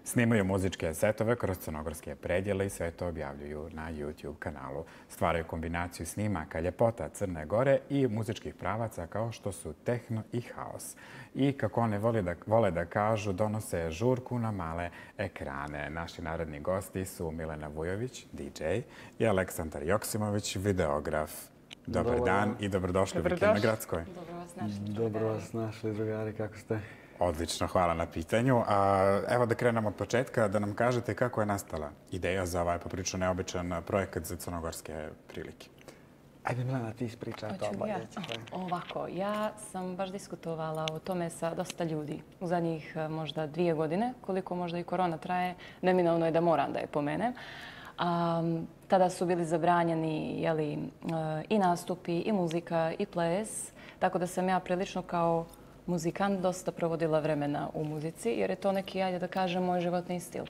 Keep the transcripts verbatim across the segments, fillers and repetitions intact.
Snimaju muzičke setove kroz crnogorske predjele i sve to objavljuju na YouTube kanalu. Stvaraju kombinaciju snimaka ljepota Crne Gore i muzičkih pravaca kao što su tehno i haos. I kako one vole da, vole da kažu, donose žurku na male ekrane. Naši narodni gosti su Milena Vujović, D J, i Aleksandar Joksimović, videograf. Dobar Dobar dan dan i dobrodošli u Vikend na Gradskoj. Dobro vas našli. Dobro vas našli, drugari, kako ste? Odlično, hvala na pitanju. A, evo da krenemo od početka, da nam kažete kako je nastala ideja za ovaj poprilično neobičan projekat za crnogorske prilike. Ajde, Milena, ti ispričaj to. Hoću ja. Ovako, ja sam baš diskutovala o tome sa dosta ljudi u zadnjih možda dvije godine, koliko možda i korona traje, neminovno je da moram da je pomenem. A, tada su bili zabranjeni jeli, i nastupi, i muzika, i ples, tako da sam ja prilično kao muzikant dosta provodila vremena u muzici, jer je to neki, ajde da kažem, moj životni stil.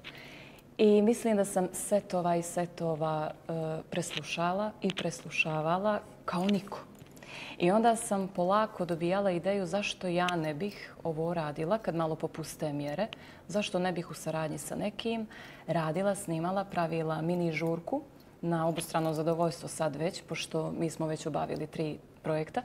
I mislim da sam setova i setova e, preslušala i preslušavala kao niko. I onda sam polako dobijala ideju zašto ja ne bih ovo radila kad malo popuste mjere, zašto ne bih u saradnji sa nekim radila, snimala, pravila mini žurku na obostrano zadovoljstvo sad već, pošto mi smo već obavili tri projekta.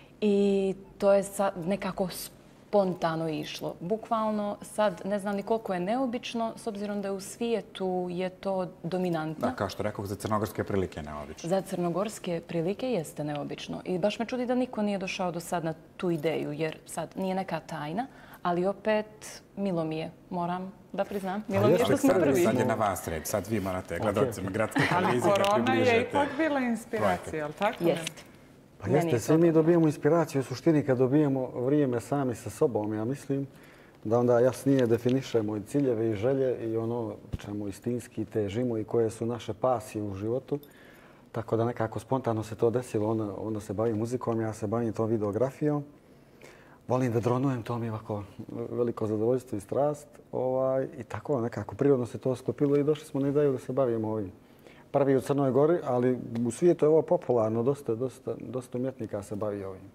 I to je sad nekako spontano išlo. Bukvalno sad ne znam ni koliko je neobično, s obzirom da je u svijetu je to dominantno. Da, kao što rekao, za crnogorske prilike je neobično. Za crnogorske prilike jeste neobično. I baš me čudi da niko nije došao do sad na tu ideju, jer sad nije neka tajna, ali opet milo mi je, moram da priznam. Milo mi je što smo prvi. Sad je na vas red, sad vi morate gledalcima Gradske televizije da korona približete. je ipak bila inspiracija, ali tako? Jeste. Pa jeste, svi mi dobijemo inspiraciju u suštini kad dobijemo vrijeme sami sa sobom. Ja mislim da onda jasnije definišemo i ciljeve i želje i ono čemu istinski težimo i koje su naše pasije u životu. Tako da nekako spontano se to desilo. Onda, onda se bavim muzikom, ja se bavim tom videografijom. Volim da dronujem, to mi je ovako veliko zadovoljstvo i strast. Ovaj, I tako nekako prirodno se to sklopilo i došli smo na ideju da se bavimo ovim. Prvi u Crnoj Gori, ali u svijetu je ovo popularno, dosta, dosta, dosta umjetnika se bavi ovim.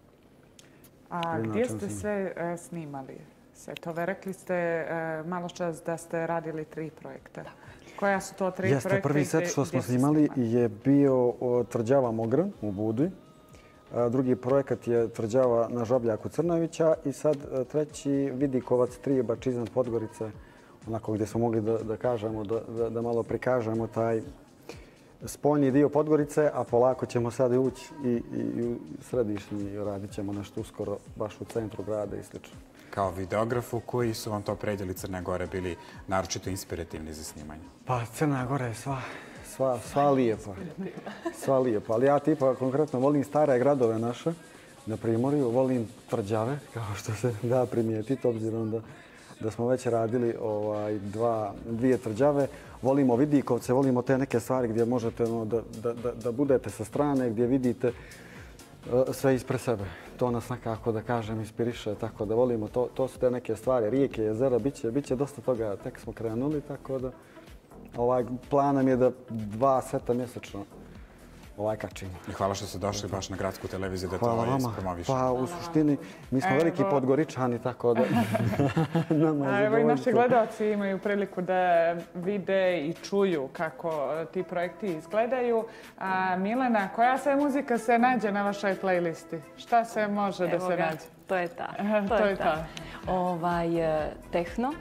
A gdje ste sve e, snimali setove? Rekli ste e, malo čas da ste radili tri projekta. Da. Koja su to tri Jeste, projekta? Prvi set što smo snimali je bio Tvrđava Mogran u Budvi. Drugi projekat je Tvrđava na Žabljaku Crnovića i sad treći Vidikovac tri baš iznad Podgorice, onako gdje smo mogli da, da kažemo, da, da, da malo prikažemo taj spoljni dio Podgorice, a polako ćemo sad ući i, i, i u središnji i radit ćemo nešto uskoro baš u centru grada i slično. Kao videografu, koji su vam to predjeli Crne Gore bili naročito inspirativni za snimanje? Pa Crna Gora je sva, sva, sva lijepa. Sva lijepa, ali ja tipa konkretno volim stare gradove naše na Primorju, volim tvrđave, kao što se da primijetiti, obzirom da da smo već radili ovaj, dva, dvije tvrđave. Volimo Vidikovce, volimo te neke stvari gdje možete no, da, da, da, da budete sa strane, gdje vidite uh, sve ispred sebe. To nas nekako, da kažem, inspiriše, tako da volimo. To, to su te neke stvari, rijeke, jezera, bit će, bit će dosta toga. Tek smo krenuli, tako da ovaj, plan nam je da dva seta mjesečno ovaj kačimo. I hvala što ste došli baš na Gradsku televiziju da to hvala ovaj vama. ispromovišemo. Pa u suštini mi smo veliki Podgoričani, tako da nama je Evo i naši gledalci imaju priliku da vide i čuju kako ti projekti izgledaju. A, Milena, koja sve muzika se nađe na vašoj playlisti? Šta se može Evo da se ga, nađe? To je ta. To, to je ta. ta. Ovaj, tehno,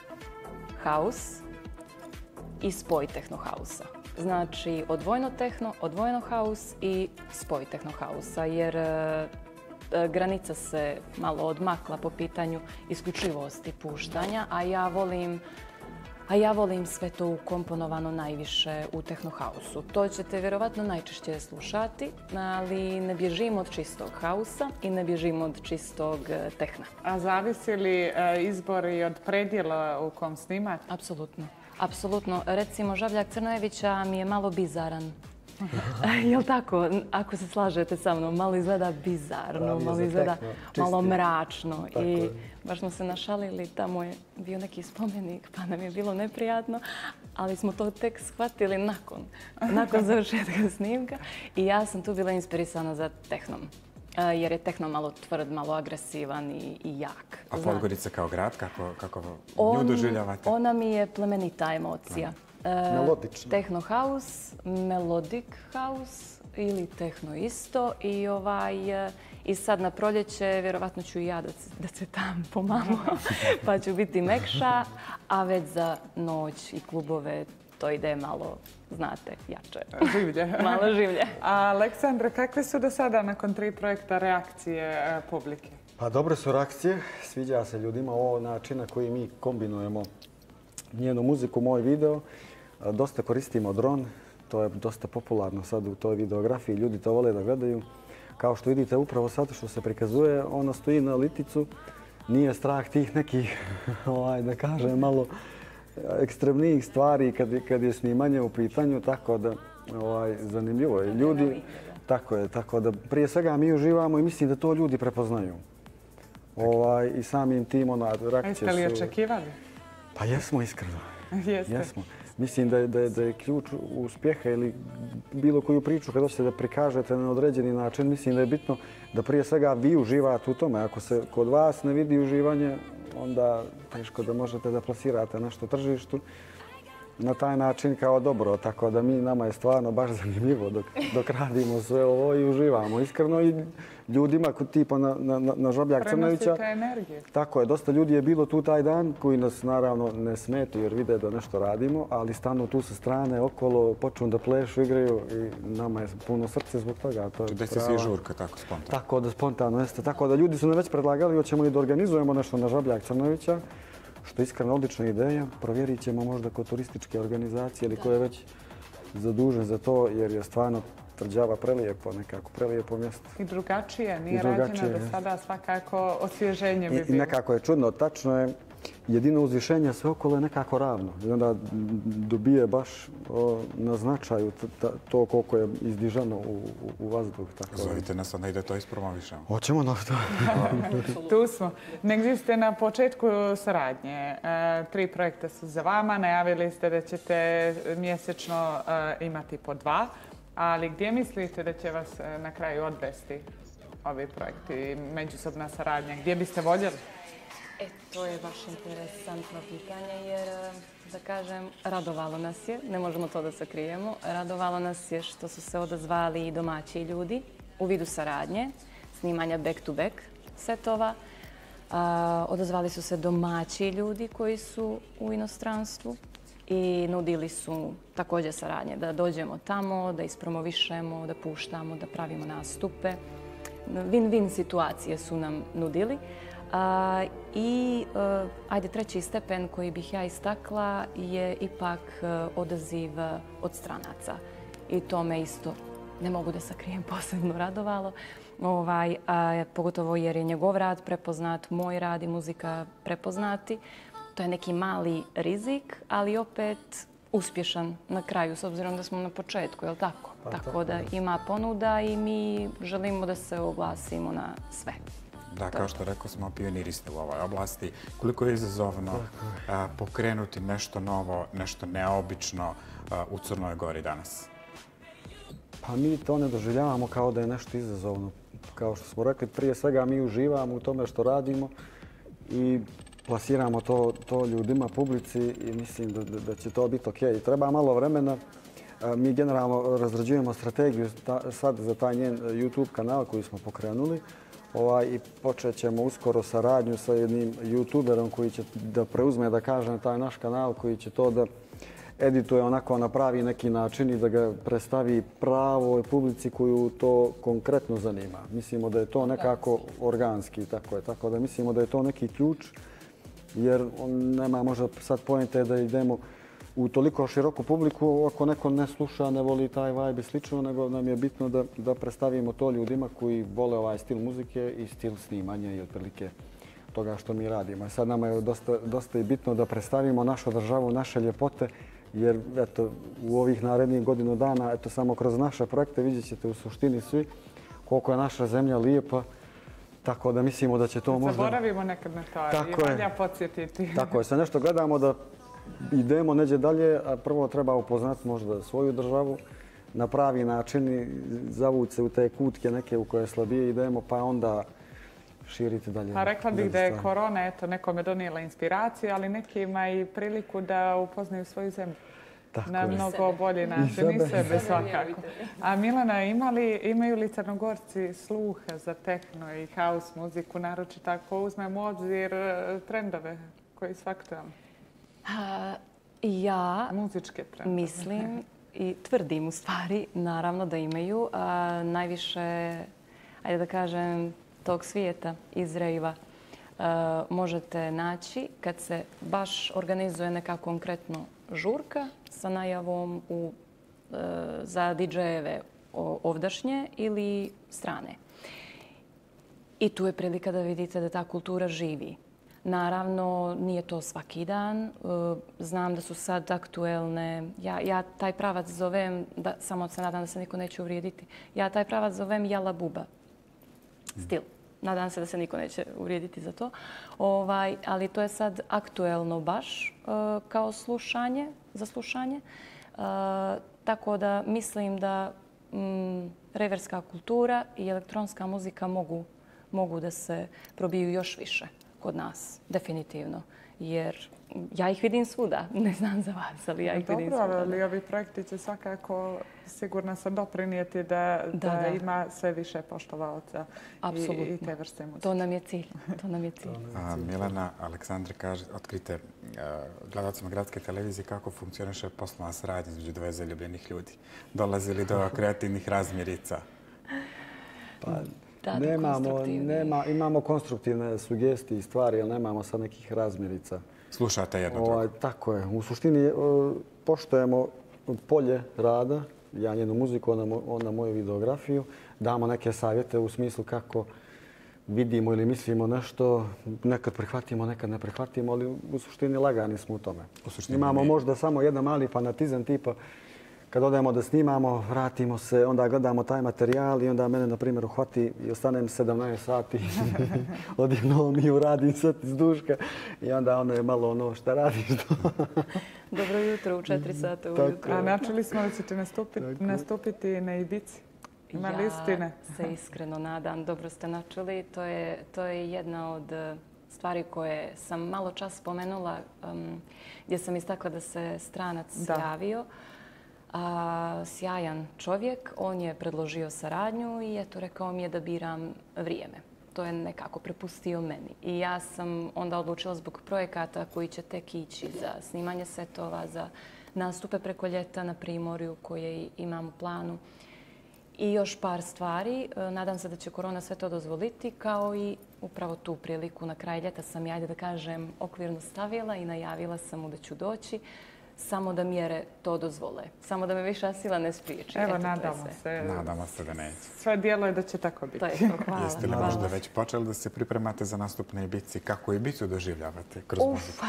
house i spoj tehno hausa. Znači odvojeno tehno, odvojeno house i spoj tehno hausa, jer e, granica se malo odmakla po pitanju isključivosti puštanja, a ja volim, a ja volim sve to ukomponovano najviše u tehno hausu. To ćete vjerovatno najčešće slušati, ali ne bježimo od čistog hausa i ne bježimo od čistog tehna. A zavisi li e, izbor i od predjela u kom snimate? Apsolutno. Apsolutno. Recimo, Žabljak Crnojevića mi je malo bizaran. Jel' tako? Ako se slažete sa mnom, malo izgleda bizarno, malo izgleda malo mračno. I baš smo se našalili, tamo je bio neki spomenik, pa nam je bilo neprijatno, ali smo to tek shvatili nakon, nakon završetka snimka. I ja sam tu bila inspirisana za tehnom. jer je tehno malo tvrd, malo agresivan i, i jak. A Podgorica kao grad, kako, kako nju On, doživljavate? Ona mi je plemenita emocija. Melodična. Techno house, melodic house ili tehno isto. I, ovaj, i sad na proljeće vjerovatno ću i ja da, da se tam pomalo, pa ću biti mekša, a već za noć i klubove to ide malo, znate, jače. Življe. Malo življe. A Aleksandra, kakve su do sada nakon tri projekta reakcije publike? Pa dobre su reakcije, sviđa se ljudima ovo način na koji mi kombinujemo njenu muziku, moj video. Dosta koristimo dron, to je dosta popularno sad u toj videografiji, ljudi to vole da gledaju. Kao što vidite upravo sad što se prikazuje, ona stoji na liticu, nije strah tih nekih, ovaj, da kažem, malo ekstremnijih stvari kad, kad je snimanje u pitanju, tako da ovaj, zanimljivo je. Ljudi, tako je, tako da prije svega mi uživamo i mislim da to ljudi prepoznaju. Ovaj, I samim tim ona reakcije su... Jeste li očekivali? Pa jesmo iskreno. Jeste. Jesmo. Mislim da je, da, je, da je ključ uspjeha ili bilo koju priču kad hoćete da prikažete na određeni način, mislim da je bitno da prije svega vi uživate u tome. Ako se kod vas ne vidi uživanje, onda teško da možete da plasirate nešto tržištu na taj način kao dobro. Tako da mi, nama je stvarno baš zanimljivo dok, dok radimo sve ovo i uživamo. Iskreno i ljudima tipa na, na, na Žabljak Crnovića. Prenosite energiju. Tako je, dosta ljudi je bilo tu taj dan koji nas naravno ne smetaju jer vide da nešto radimo, ali stanu tu sa strane, okolo, počnu da plešu, igraju i nama je puno srce zbog toga. To je Desi se i žurka, tako spontano. Tako da spontano jeste. Tako da ljudi su nam već predlagali, hoćemo li da organizujemo nešto na Žabljak Crnovića, što je iskreno odlična ideja. Provjerit ćemo možda kod turističke organizacije ili ko je već zadužen za to, jer je stvarno Tvrđava prelijepo, nekako prelijepo mjesto. I drugačije, nije rađeno do sada, svakako osvježenje bi bilo. I nekako je čudno, tačno je, jedino uzvišenje sve okolo je nekako ravno. I onda dobije baš o, na značaju to koliko je izdižano u, u vazduh. Tako. Zovite nas onda i da to ispromovišemo. Hoćemo na to. Tu smo. Negdje ste na početku saradnje. E, tri projekta su za vama. Najavili ste da ćete mjesečno e, imati po dva. Ali gdje mislite da će vas e, na kraju odvesti ovi projekti, međusobna saradnja? Gdje biste voljeli? E, to je baš interesantno pitanje jer, da kažem, radovalo nas je, ne možemo to da sakrijemo, radovalo nas je što su se odazvali i domaći ljudi u vidu saradnje, snimanja back-to-back setova. A, odazvali su se domaći ljudi koji su u inostranstvu i nudili su također saradnje, da dođemo tamo, da ispromovišemo, da puštamo, da pravimo nastupe. Win-win situacije su nam nudili. A, I uh, ajde, treći stepen koji bih ja istakla je ipak uh, odaziv od stranaca. I to me isto, ne mogu da sakrijem, posebno radovalo. Ovaj, a, pogotovo jer je njegov rad prepoznat, moj rad i muzika prepoznati. To je neki mali rizik, ali opet uspješan na kraju, s obzirom da smo na početku, je li tako? Pa, tako tako da ima ponuda i mi želimo da se oglasimo na sve. Da, kao što rekao smo, pioniri ste u ovoj oblasti. Koliko je izazovno a, pokrenuti nešto novo, nešto neobično a, u Crnoj Gori danas? Pa mi to ne doživljavamo kao da je nešto izazovno. Kao što smo rekli, prije svega mi uživamo u tome što radimo i plasiramo to, to ljudima, publici i mislim da, da, da će to biti ok. Treba malo vremena. Mi generalno razrađujemo strategiju ta, sad za taj njen YouTube kanal koji smo pokrenuli. Ovaj, I počet ćemo uskoro saradnju sa jednim youtuberom koji će da preuzme, da kažem, taj naš kanal, koji će to da edituje onako na pravi neki način i da ga predstavi pravoj publici koju to konkretno zanima. Mislimo da je to nekako organski, tako je. Tako da mislimo da je to neki ključ, jer on nema možda sad pojente da idemo u toliko široku publiku ako neko ne sluša, ne voli taj vibe i slično, nego nam je bitno da, da predstavimo to ljudima koji vole ovaj stil muzike i stil snimanja i otprilike toga što mi radimo. Sad nama je dosta, dosta i bitno da predstavimo našu državu, naše ljepote, jer eto, u ovih narednih godinu dana, eto, samo kroz naše projekte vidjet ćete u suštini svi koliko je naša zemlja lijepa. Tako da mislimo da će to možda... Zaboravimo nekad na to i valja podsjetiti. Tako je, sve nešto gledamo da idemo neđe dalje, a prvo treba upoznati možda svoju državu, na pravi način zavući se u te kutke neke u koje slabije idemo, pa onda širiti dalje. Pa rekla bih da je korona, eto, nekome donijela inspiraciju, ali nekima i priliku da upoznaju svoju zemlju. Na mnogo bolji način i sebe svakako. A Milana, imaju li Crnogorci sluha za tehno i house muziku, naročito ako uzmemo u obzir trendove koji su aktualni? Ja muzičke trendove. Mislim i tvrdim u stvari, naravno da imaju. Najviše, ajde da kažem, tog svijeta iz rejva možete naći kad se baš organizuje neka konkretno žurka sa najavom u, e, za didžejeve ovdašnje ili strane. I tu je prilika da vidite da ta kultura živi. Naravno, nije to svaki dan. E, znam da su sad aktuelne. Ja, ja taj pravac zovem, da, samo se nadam da se niko neće uvrijediti, ja taj pravac zovem jala buba stil. Nadam se da se niko neće uvrijediti za to. Ovaj, ali to je sad aktuelno baš uh, kao slušanje, za slušanje. Uh, tako da mislim da um, reverska kultura i elektronska muzika mogu, mogu da se probiju još više kod nas, definitivno. Jer ja ih vidim svuda. Ne znam za vas, ali ja ih vidim svuda. Dobro, ali ovi projekti će svakako, sigurno sam, doprinijeti da, da, da ima sve više poštovaoca i, i te vrste muzike. To nam je cilj. To nam je cilj. A, Milana, Aleksandri, kaže, otkrite uh, gledalcima Gradske televizije kako funkcioniše poslovna saradnja između dvoje zaljubljenih ljudi. Dolazi li do kreativnih razmirica? Pa, nemamo, nema, imamo konstruktivne sugestije i stvari, ali nemamo sad nekih razmirica. Slušate jedno drugo. Ovaj, tako je. U suštini poštujemo polje rada, ja njenu muziku, ona, ona moju videografiju, damo neke savjete u smislu kako vidimo ili mislimo nešto, nekad prihvatimo, nekad ne prihvatimo, ali u suštini lagani smo u tome. U suštini imamo nije. možda samo jedan mali fanatizam tipa kad odemo da snimamo, vratimo se, onda gledamo taj materijal i onda mene, na primjer, uhvati i ostanem sedamnaest sati. Odjednom i uradim sad iz duška i onda ono je malo ono šta radiš. Dobro jutro u četiri sata ujutro. A načeli smo da ćete nastupiti, nastupiti na Ibici. Ima li istine? Ja se iskreno nadam. Dobro ste načuli. To je, to je jedna od stvari koje sam malo čas spomenula um, gdje sam istakla da se stranac da. javio. A, sjajan čovjek, on je predložio saradnju i eto rekao mi je da biram vrijeme. To je nekako prepustio meni. I ja sam onda odlučila zbog projekata koji će tek ići za snimanje setova, za nastupe preko ljeta na Primorju koje imam u planu. I još par stvari. Nadam se da će korona sve to dozvoliti, kao i upravo tu priliku na kraj ljeta sam, ajde da kažem, okvirno stavila i najavila sam mu da ću doći. Samo da mjere to dozvole. Samo da me viša sila ne spriječi. Evo, nadamo se. Nadamo se da neće. Sve djeluje da će tako biti. To je to, hvala. Jeste li možda već počeli da se pripremate za nastup na Ibici? Kako Ibicu doživljavate kroz muziku?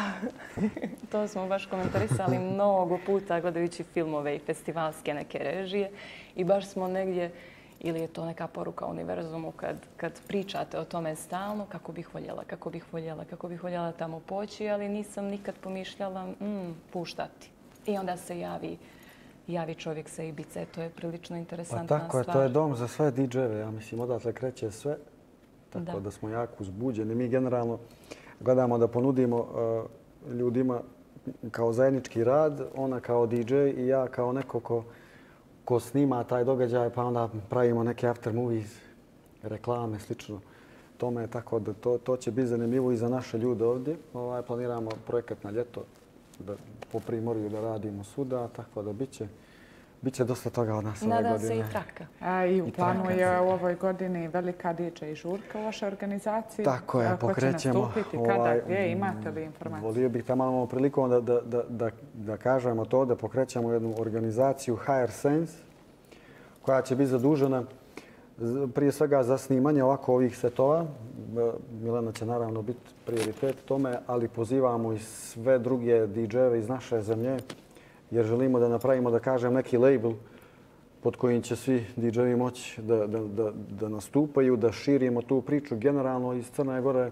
To smo baš komentarisali mnogo puta gledajući filmove i festivalske neke režije. I baš smo negdje, ili je to neka poruka univerzumu kad, kad pričate o tome stalno, kako bih voljela, kako bih voljela, kako bih voljela tamo poći, ali nisam nikad pomišljala mm, puštati. I onda se javi, javi čovjek sa Ibice. To je prilično interesantna stvar. Pa tako je, to je dom za sve didžejeve. Ja mislim, odatle kreće sve. Tako da, da smo jako uzbuđeni. Mi generalno gledamo da ponudimo uh, ljudima kao zajednički rad, ona kao didžej i ja kao neko ko ko snima taj događaj, pa onda pravimo neke after movies, reklame, slično tome. Tako da to, to će biti zanimljivo i za naše ljude ovdje. Ovaj, planiramo projekat na ljeto da, po Primorju da radimo svuda, tako da bit će, bit će dosta toga od nas ove godine. Nadam se i traka. A, I u I planu je u ovoj godini velika didžej žurka u vašoj organizaciji. Tako je, pokrećemo. Ko će nastupiti, kada, ovaj, gdje, imate li informacije? Volio bih tamo imamo prilikom da, da, da, da, da kažemo to, da pokrećemo jednu organizaciju Higher Sense, koja će biti zadužena prije svega za snimanje ovako ovih setova. Milena će naravno biti prioritet tome, ali pozivamo i sve druge didžejeve iz naše zemlje, jer želimo da napravimo, da kažem, neki label pod kojim će svi didžeji moći da, da, da, da nastupaju, da širimo tu priču generalno iz Crne Gore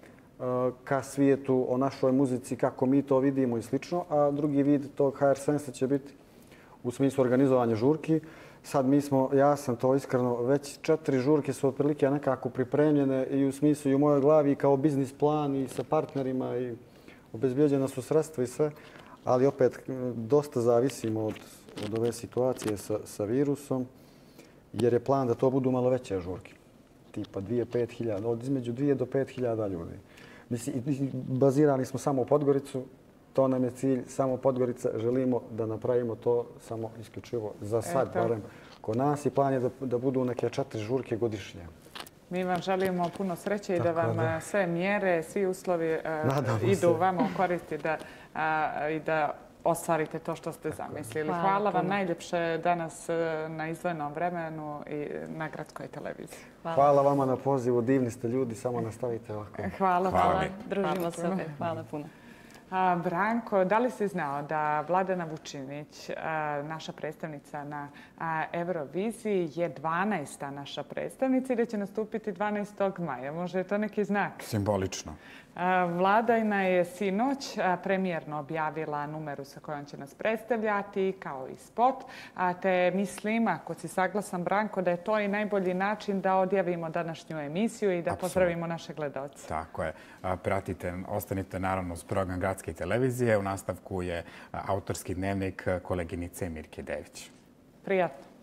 ka svijetu o našoj muzici, kako mi to vidimo i slično. A drugi vid tog Higher Sense će biti u smislu organizovanja žurki. Sad mi smo, ja sam to iskreno, već četiri žurke su otprilike nekako pripremljene i u smislu i u mojoj glavi i kao biznis plan i sa partnerima i obezbijeđena su sredstva i sve. Ali opet dosta zavisimo od, od ove situacije sa, sa virusom jer je plan da to budu malo veće žurke. Tipa dvije do pet hiljada, od između dvije do pet hiljada ljudi. Mislim, bazirani smo samo u Podgoricu. To nam je cilj, samo Podgorica. Želimo da napravimo to samo isključivo za sad, Eto. barem kod nas. I plan je da, da budu neke četiri žurke godišnje. Mi vam želimo puno sreće i da vam da. sve mjere, svi uslovi uh, Nadamo idu se. vama u koristi da, uh, i da ostvarite to što ste zamislili. Hvala Hvala vam puno. najljepše danas uh, na izdvojenom vremenu i na Gradskoj televiziji. Hvala. Hvala vama na pozivu, divni ste ljudi, samo nastavite ovako. Hvala. Hvala Hvala, mi. družimo Hvala se puno. opet. Hvala puno. A, Branko, da li si znao da Vladana Vučinić, a, naša predstavnica na a, Euroviziji, je dvanaesta naša predstavnica i da će nastupiti dvanaestog maja? Možda je to neki znak? Simbolično. A, Vladina je sinoć a, premijerno objavila numeru sa kojom će nas predstavljati, kao i spot, a te mislim, ako si saglasan, Branko, da je to i najbolji način da odjavimo današnju emisiju i da Apsolutno. pozdravimo naše gledalce. Tako je. A, Pratite, ostanite naravno uz program Gradske televizije. U nastavku je a, autorski dnevnik koleginice Mirke Dević. Prijatno.